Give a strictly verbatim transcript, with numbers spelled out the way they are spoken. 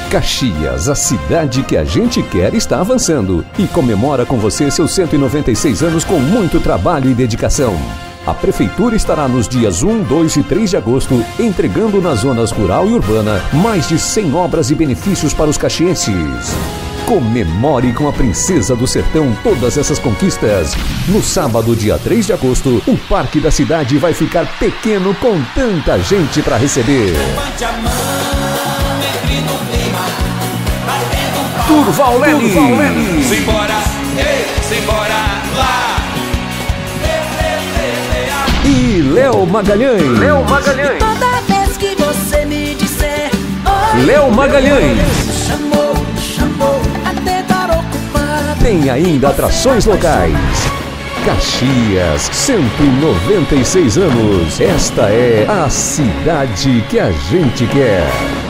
Caxias, a cidade que a gente quer, está avançando e comemora com você seus cento e noventa e seis anos com muito trabalho e dedicação. A Prefeitura estará nos dias um, dois e três de agosto entregando nas zonas rural e urbana mais de cem obras e benefícios para os caxienses. Comemore com a Princesa do Sertão todas essas conquistas. No sábado, dia três de agosto, o Parque da Cidade vai ficar pequeno com tanta gente para receber. Durval Lely. Simbora, ei, simbora lá. E Léo Magalhães. Léo Magalhães. Toda vez que você me disser oi, Léo Magalhães. chamou, chamou, até estar ocupado. Tem ainda atrações locais. Caxias, cento e noventa e seis anos. Esta é a cidade que a gente quer.